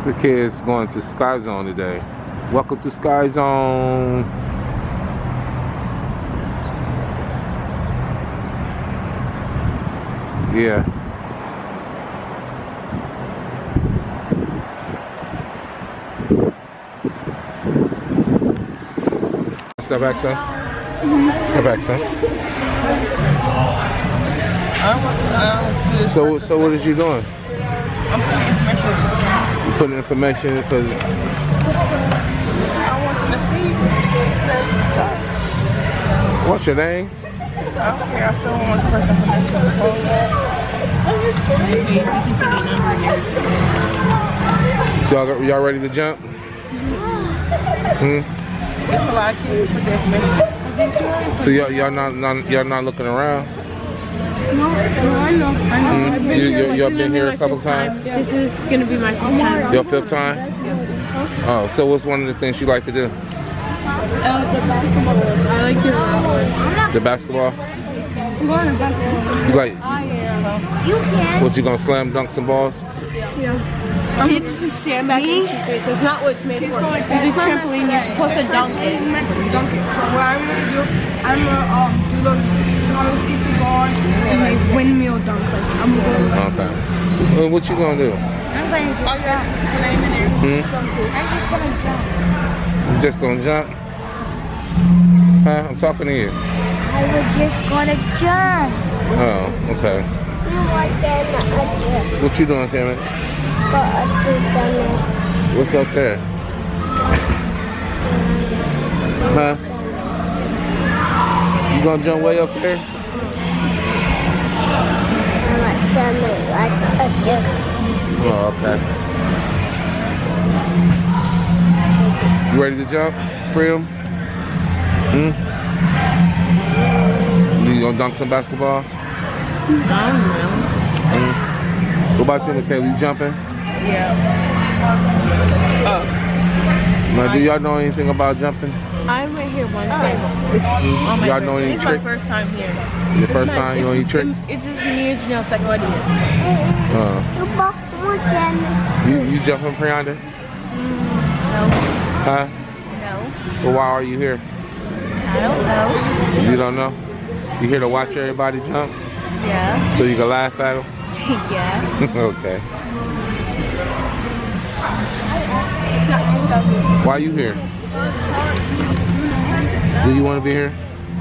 The kids going to Sky Zone today. Welcome to Sky Zone. Yeah. Step back, son. Step back, son. So what is you doing? I'm putting information. You putting information because I want them to see. what's your name? I don't care. I still want the person information to call. You can see the number and everything. So y'all ready to jump? Hmm? There's a lot of kids put their information. So y'all not looking around? No, I know. Y'all been here a couple times? This is gonna be my 5th time. Your 5th time? Oh, so what's one of the things you like to do? I like to The basketball? I'm going to basketball. You like? You can. What, you gonna slam dunk some balls? Yeah. Kids just stand back and shoot it. That's not what it's made for. It's a trampoline. You're supposed to dunk it. Meant to dunk it. So what I'm gonna do, I'm gonna do those people go on and they windmill dunk. Like I'm gonna. Okay. Well, what you gonna do? I'm going to just jump. Hmm? I'm just going to jump. You just gonna jump? Huh? I'm talking to you. I was just going to jump. Oh, okay. What you doing, Cameron? What's up there? Huh? You gonna jump way up there? Oh, okay. You ready to jump? Freedom? Hmm? You gonna dunk some basketballs? I don't know. Hmm? What about you, Michaela? You jumping? Yeah. Now, do y'all know anything about jumping? I went here one time. Y'all know any It's tricks? my first time here. Your first time? You know any tricks? It's just me and Janelle second year. You jumping, Prianda? No. Huh? No. Well, why are you here? I don't know. You don't know? You here to watch everybody jump? Yeah. So you can laugh at them? Yeah. Okay. It's not too tough. Why are you here? Do you want to be here?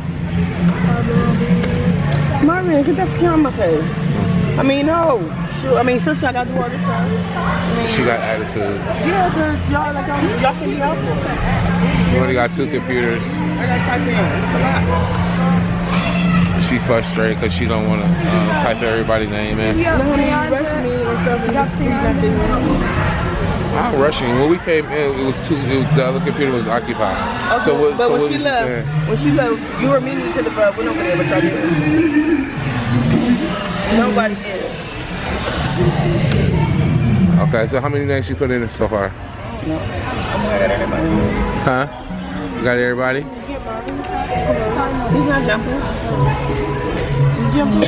Marvin, get that skin on my face. I mean, no. Shoot, I mean, since I got to do all this stuff. She got attitude. Yeah, because y'all can be helpful. You only got 2 computers. I got to type in. It's a lot. She's frustrated because she don't want to type everybody's name in. I'm rushing. When we came in, it was the other computer was occupied. Okay, So what? But So when what she was left, you saying? you or me could have went over there, but y'all didn't. Nobody did. Okay. So how many names you put in so far? No, I got everybody. Huh? You got everybody? He's not jumping. He's jumping.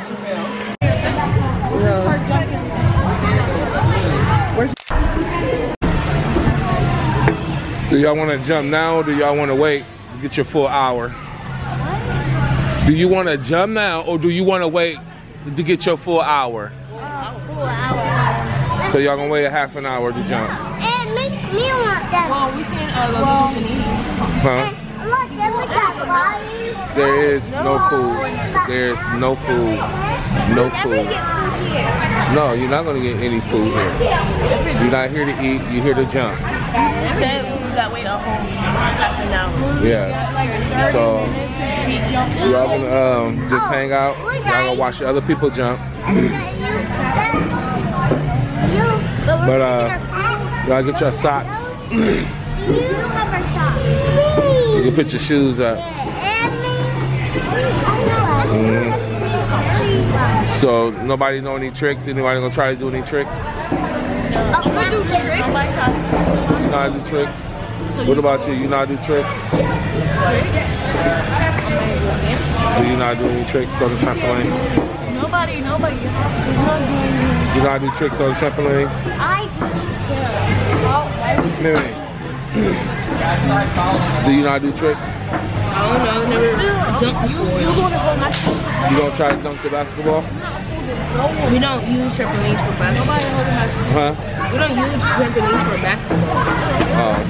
Do y'all want to jump now or do y'all want to wait to get your full hour? Do you want to jump now or do you want to wait to get your full hour? Full hour. So y'all gonna wait a half an hour to jump? And me want that. Well, we can go get something to eat. Huh? Look, there's like that fire. There is no food. There's no food. No Never food. get food here. No, you're not gonna get any food here. You're not here to eat, you're here to jump. Instead, we got to wait a whole half an hour. Yeah. So y'all gonna just hang out. Y'all gonna watch other people jump. But y'all get your socks. You can put your shoes up. So nobody know any tricks? Anybody gonna try to do any tricks? We do tricks. You know how to do tricks? What about you? You know how to do tricks? Do you not do any tricks on the trampoline? Nobody. You You know how to do tricks on the trampoline? I do. Mimi. Do you know how to do tricks? I don't know. I've never jumped before. You gonna hold my shoes? You gonna try to dunk the basketball? We don't use trampolines for basketball. Nobody holding my shoes. Huh? We don't use trampolines for basketball. Oh.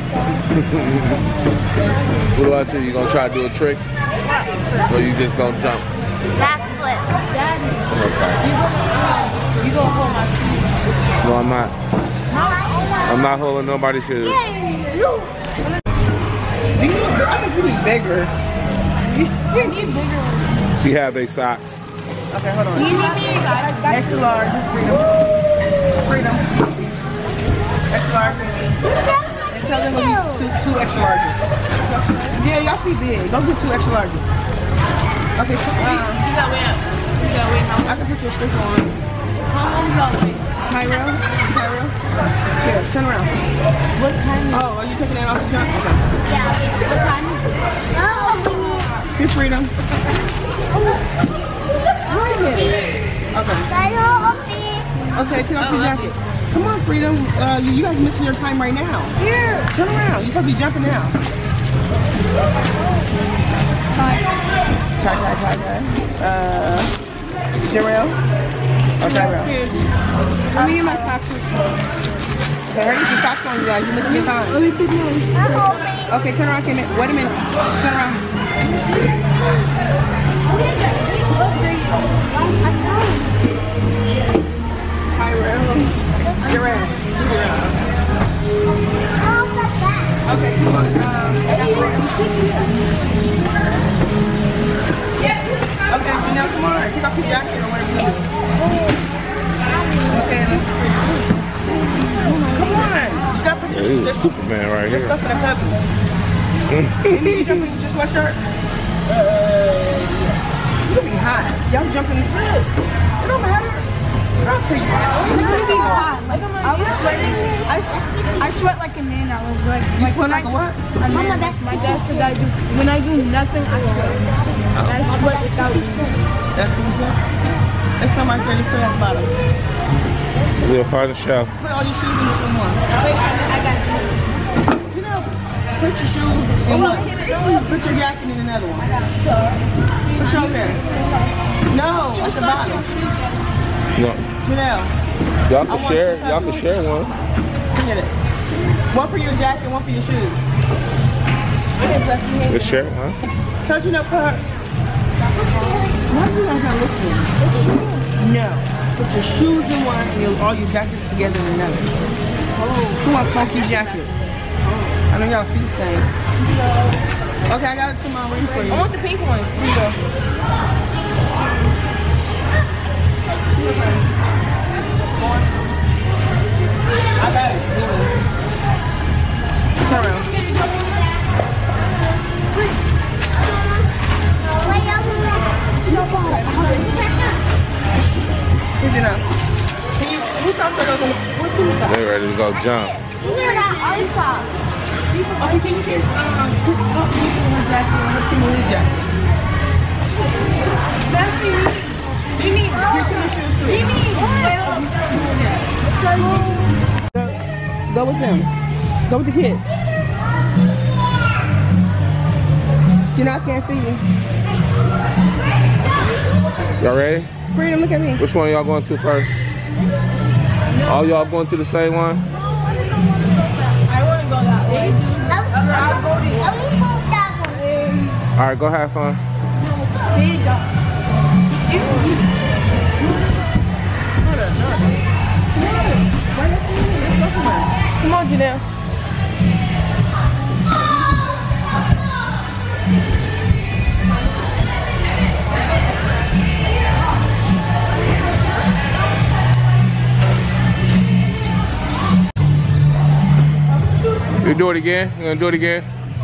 What about you? You gonna try to do a trick? Or you just gonna jump? Backflip. Daddy. Okay. You gonna hold my shoes? No, I'm not. I'm not holding nobody's shoes. I think you need bigger. You need bigger ones. She have their socks. Okay, hold on. You need me Extra large, just freedom. Freedom. Extra large for me. And tell them we'll be two extra larges. Yeah, y'all too big. Don't do 2 extra larges. Okay, You gotta wait up. You gotta wait how I can put your sticker on. long you gotta wait? Tyrell? Here, turn around. What time is it? Oh, are you taking that off the jump? Okay. Yeah, it's what time is it? Here's freedom. Okay. Okay, take off your jacket. Come on, freedom. You guys are missing your time right now. Here, turn around. You're supposed to be jumping now. Tie. Jarrell? Or Tyrell? Let me get my socks on. Okay, hurry, get your socks on, you guys. You're missing your time. Let me put mine. Okay, turn around, Kim. Wait a minute. Turn around. Tyrell. Jarrell. Okay, come on. Okay, now come on. Take off your jacket or whatever you do. Okay, come on. You got to put This is Superman right your here. stuff in the cubby. You jump in your sweatshirt? You're going to be hot. Y'all jump in the sweat. It don't matter. I'll tell you what. I sweat like a man. I was like, You sweat like a what? Mama, that's my dad said I do. When I do nothing, I sweat. I sweat without reason. That's what you said? That's so much just put at the bottom. We'll find a shelf. Put all your shoes in one. Wait, I got you. You know, put your shoes in one. Put your jacket in another one. Put your there. No, at the bottom. No. Janelle, Y'all can share. Y'all can share one. get it. One for your jacket, one for your shoes. Let's share it, huh? Don't you know, put her. Why are you guys not listening? No. Put your shoes in one and all your jackets together in another. Who wants funky jackets? I know y'all feet same. Okay, I got it to my ring for you. I want the pink one. Here you go. I got it. Turn around. Here's your now. Can you, who's talking about those? They ready to go jump. These are not our socks. Okay, can you get, put my jacket on Kimmy's jacket? Mimi, here come the shoes too. Go with them. Go with the kids. You know I can't see you. Y'all ready? Freedom, look at me. Which one y'all going to first? All y'all going to the same one? I want to go that way. I'm voting. I'm going that one. All right, go have fun. Come on, Janelle. You do it again? You gonna do it again?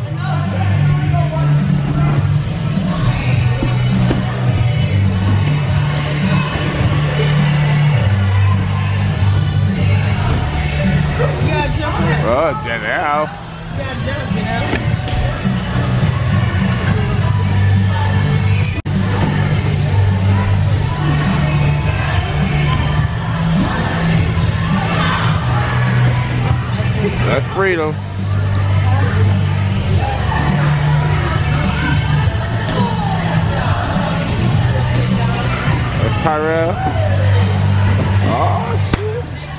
Oh, Janelle. That's freedom. That's Tyrell. Oh, shit.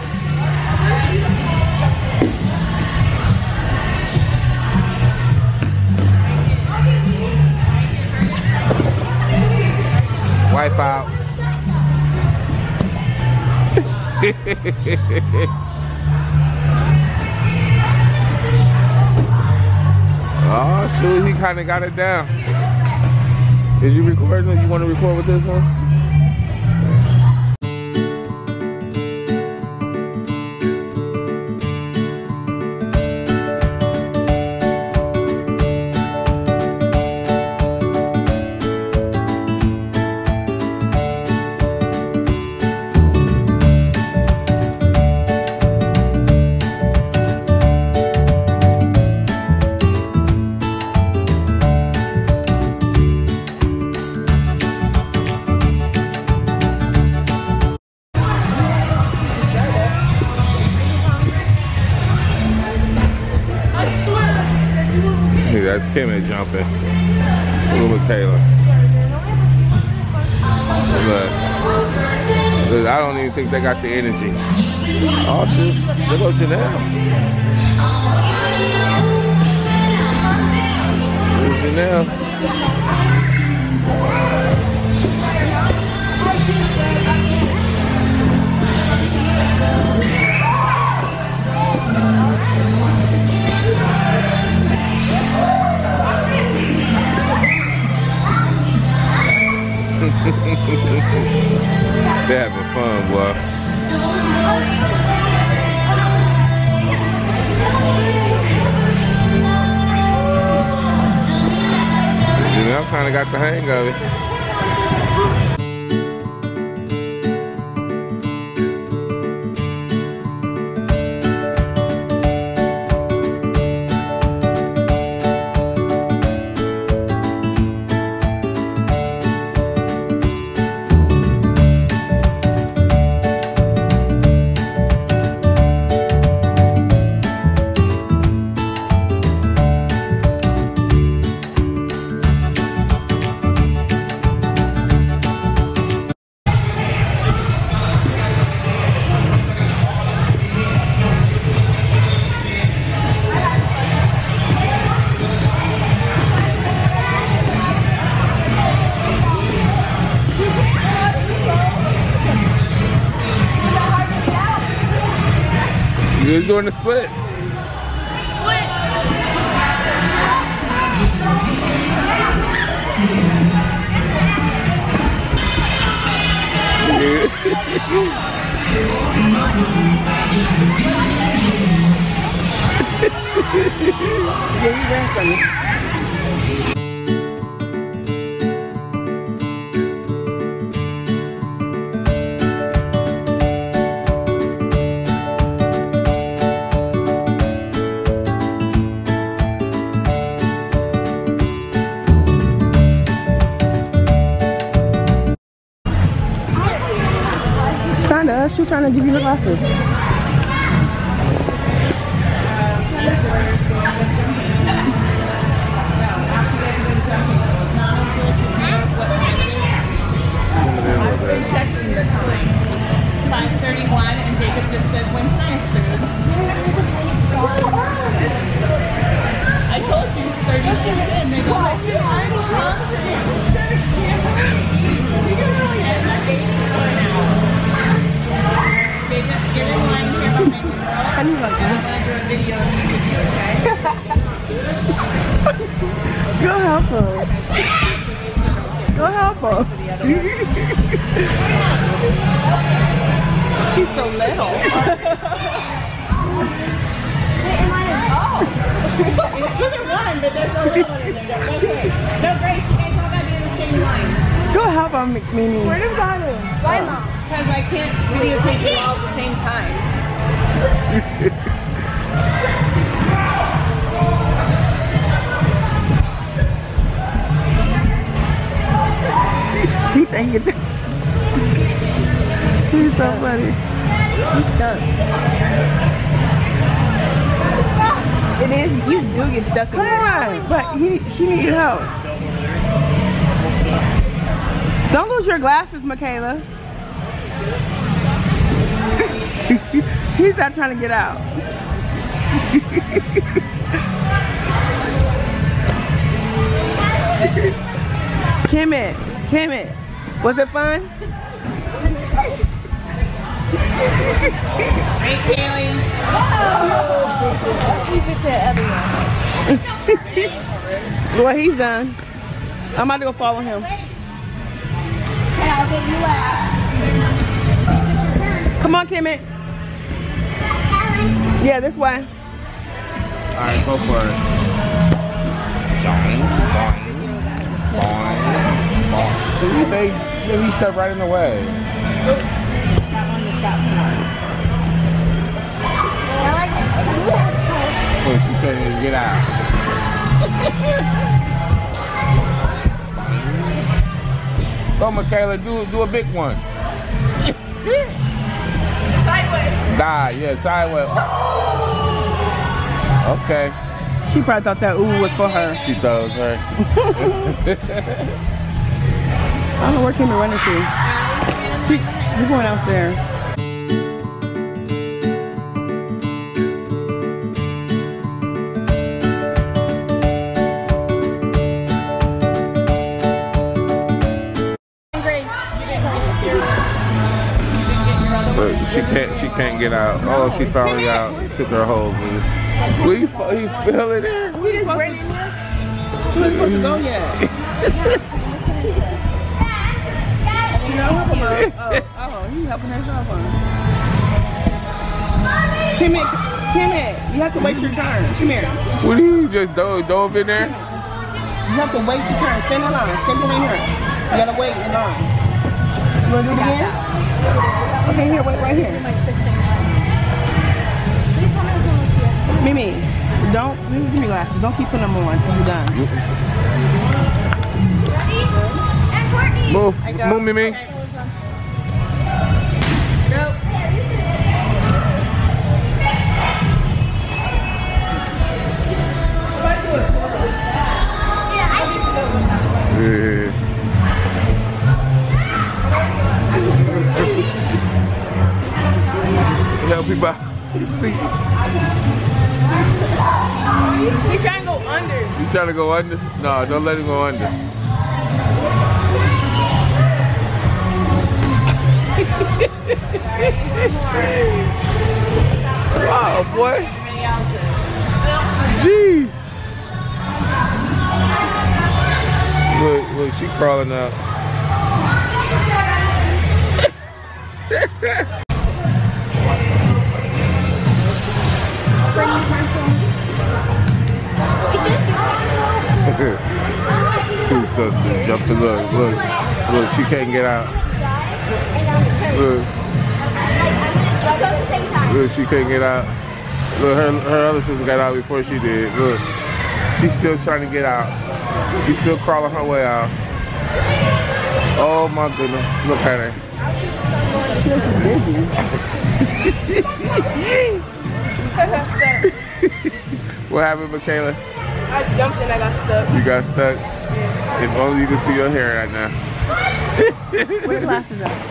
Wipe out. Oh, shoot, he kind of got it down. Is you recording or you want to record with this one? That's Kimmy jumping. Look at Kayla. Look, I don't even think they got the energy. Oh shit, there goes Janelle. There's Janelle. They're having fun, boy. Janelle kind of got the hang of it. You was doing the splits. Yeah, you ran from me. She was trying to give you her glasses. Checking the time. 5:31, and Jacob just said, "When's Chinese food?" I told you 30 minutes in. They go, "I'm hungry." You can really get that baby for an hour. Jacob, get in line here behind me, bro. How do you like that? I'm gonna do a video of you with you, okay? Go help her. Go help her. She's so little. It's either one, but there's no little one in there. That's okay. No, Grace, you guys all gotta be in the same line. Go help her, Mimi. Where does that go? Why, Mom? Because I can't videotape you all at the same time. He thinking. He's so funny. He's stuck. It is. You do get stuck in Come there. on. But she needs help. Don't lose your glasses, Michaela. He's not trying to get out. Kimmit, was it fun? Hey, Kaylee. Keep it to everyone. Well, he's done. I'm about to go follow him. I'll get you out. Come on, Kimmit. Yeah, this way. Alright, go for it. Boing, boing, boing, boing. See, he stepped right in the way. Oh, she can't even get out. Go, Michaela, do a big one. Sideways. Die, yeah, sideways. Okay. She probably thought that ooh was for her. She thought it was her. I don't know where Kimmit running to. He's going downstairs. But she can't get out. Oh, she finally out. Took her hold. You feel it there? We just waiting there. He wasn't supposed to go yet. You know, help him out. Oh, he's helping herself on. Kimmit, you have to wait your turn. Come here. What do you just dove in there? You have to wait your turn. Stand in line. Stand in here. You gotta wait in line. You wanna do it again? Okay, here, wait right here. Mimi, don't, give me glasses. Don't keep putting them on until you're done. Move, Mimi. Yeah. Help people out. See? He's trying to go under. You trying to go under? No, don't let him go under. Wow, boy. Jeez. Look, she crawling out. Two sisters jumping. Look, she can't get out. Look, she couldn't get out. Look, her other sister got out before she did. Look, she's still trying to get out. She's still crawling her way out. Oh my goodness, look at her. What happened, Michaela? I jumped and I got stuck. You got stuck? Yeah. If only you could see your hair right now. Where the glasses at?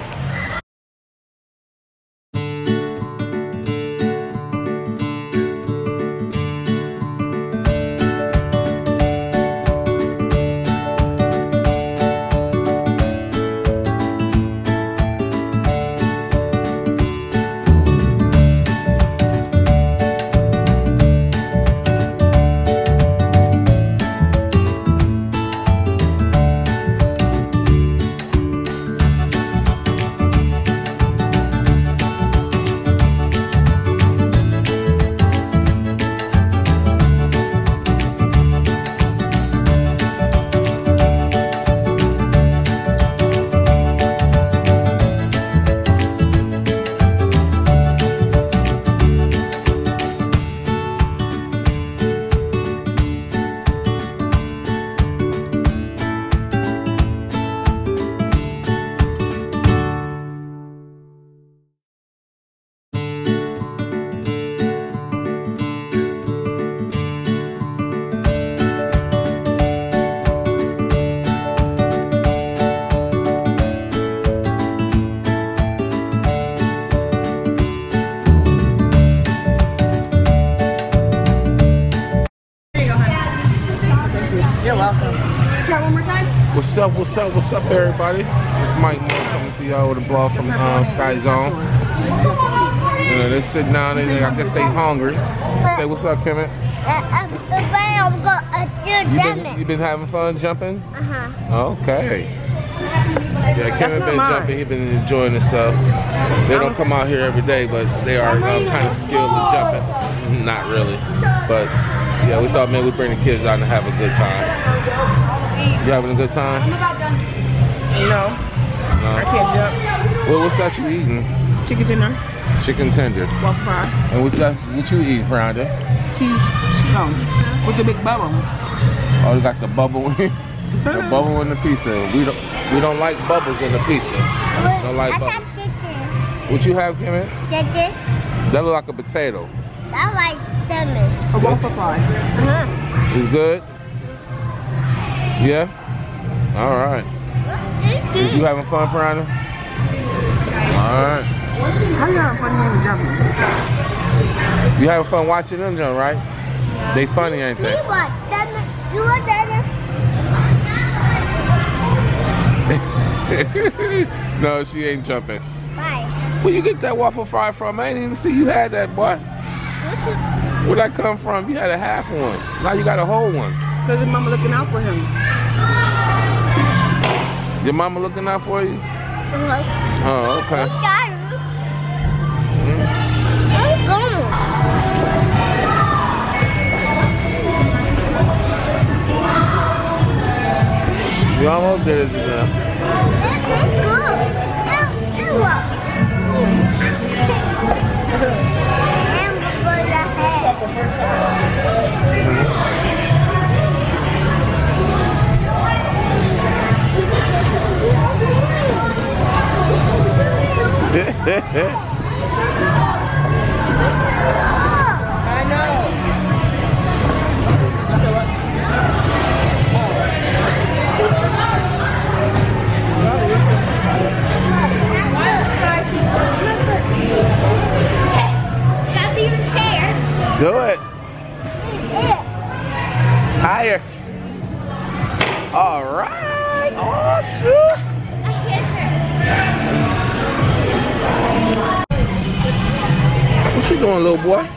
What's up, what's up, what's up, everybody? It's Mike Moore coming to y'all with a blog from Sky Zone. You know, they're sitting down there, I guess they hungry. Say what's up, Kemet? You been having fun jumping? Uh-huh. Okay. Yeah, Kemet been jumping, he been enjoying himself. They don't come out here every day, but they are kind of skilled in jumping. Not really. But yeah, we thought maybe we'd bring the kids out and have a good time. You having a good time? No. I can't jump. Well, what's that you eating? Chicken tender. Chicken tender. Waffle fry. And what you eat, Rhonda? Cheese pizza. With the big bubble. Oh, you got the bubble in the bubble in the pizza. We don't like bubbles in the pizza. Don't like bubbles. What you have, Kemet? That look like a potato. I like lemon. A waffle fry. It's good? Yeah? All right. Is you having fun, Piranha? All right. How you having fun here jumping? You having fun watching them jump, right? Yeah. They funny, ain't they? You want that? No, she ain't jumping. Why? Where you get that waffle fry from? I ain't even see you had that, boy. Where'd that come from? You had a half one. Now you got a whole one. Because his mama looking out for him. Your mama looking out for you? Oh, okay. You almost did it enough. I know. Do it. Higher. All right. Oh, shoot. What you doing, little boy?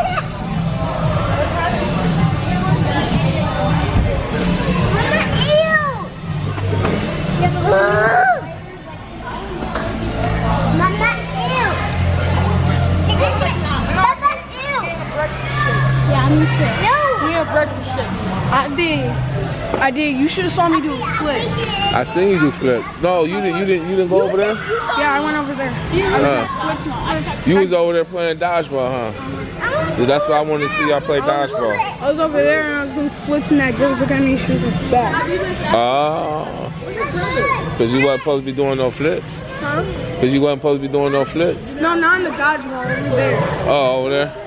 Breakfast shake. I did. You should have saw me do a flip. I seen you do flips. No, you didn't go over there? Yeah, I went over there. I was doing flips. You was over there playing dodgeball, huh? So that's why I wanted to see y'all play dodgeball. I was over there and I was doing flips and that girl was looking at me, she was like, back. Oh. Because you wasn't supposed to be doing no flips? Huh? Because you wasn't supposed to be doing no flips? No, not in the dodgeball, over there. Oh, over there?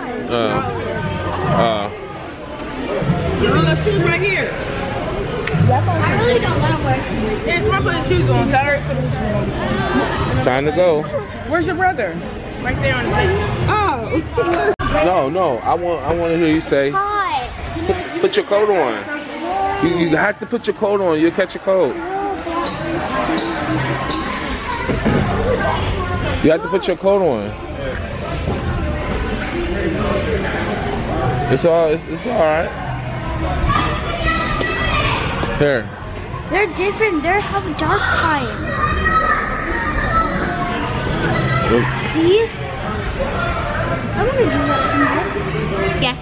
Let's shoes right here. I really don't want to wear shoes. Yeah, so I put shoes on. Time to go. Where's your brother? Right there on the bench. Oh. No. I want to hear you say. Hi. Put your coat on. You have to put your coat on. You'll catch a cold. You have to put your coat on. It's all right. Here. They're different. They have a dark time. See? I'm gonna do that someday. Yes.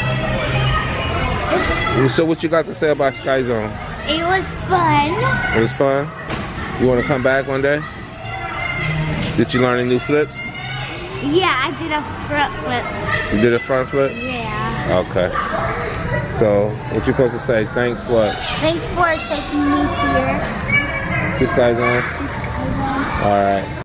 So what you got to say about Sky Zone? It was fun. It was fun? You want to come back one day? Did you learn any new flips? Yeah, I did a front flip. You did a front flip? Yeah. Okay. So, what you supposed to say? Thanks what? Thanks for taking me here. To Sky Zone? To Sky Zone. All right.